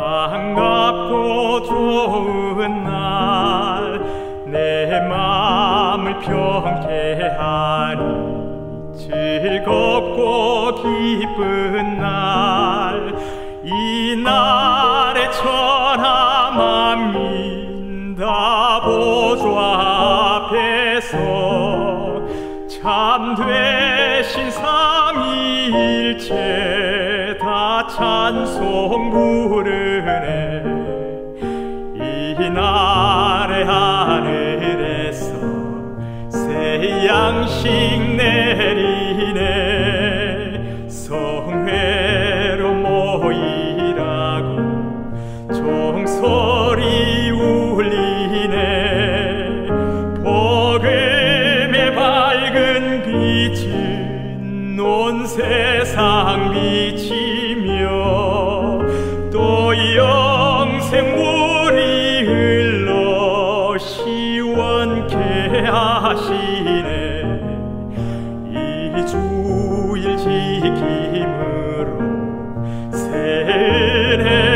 반갑고 좋은 날 내 마음을 평케하니 즐겁고 기쁜 날 이 날에 천하 만민 다 보좌 앞에서 참되신 삼위일체 다 찬송 부르네. 이 날에 하늘에서 새 양식 내리네. 성회로 모이라고 종소리 울리네. 복음의 밝은 빛은 온 세상 비치며 또 영생 물이 흘러 시원케 하시네. 이 주일 지킴으로 새 은혜